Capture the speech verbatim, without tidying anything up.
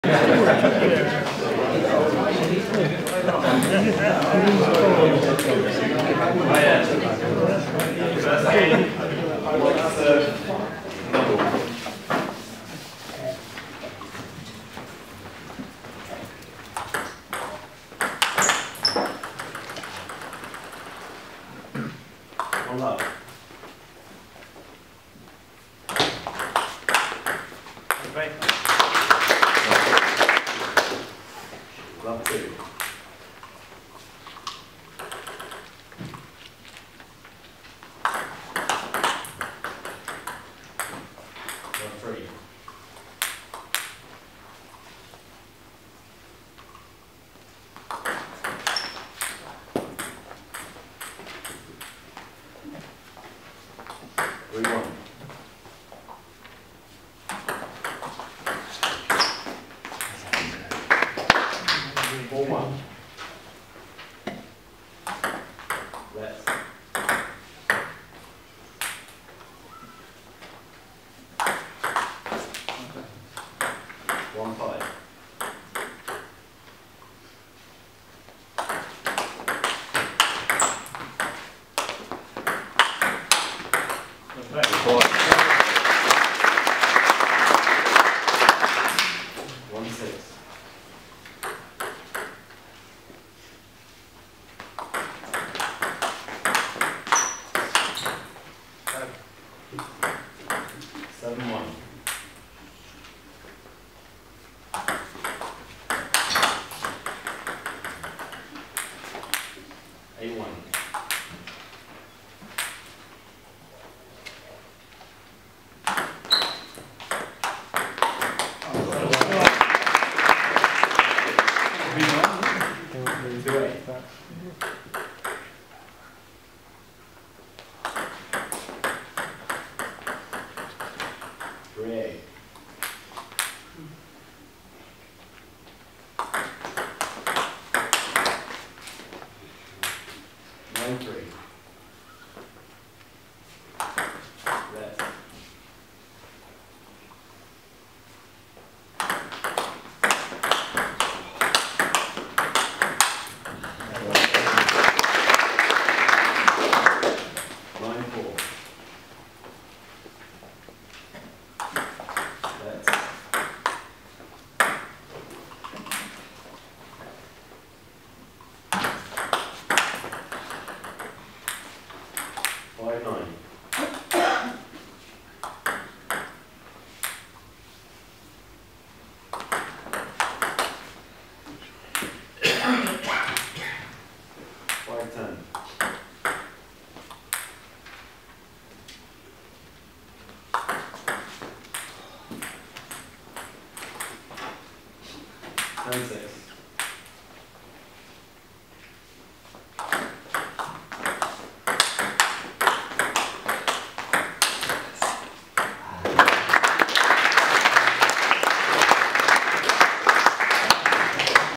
One love. Okay. Love two. Love three. Three one. Four one. Let's. One five. One six. Seven one. Eight one. Two eight. Three eight. Nine three. Left. Line four. Left. Five nine. Five ten. Ten six.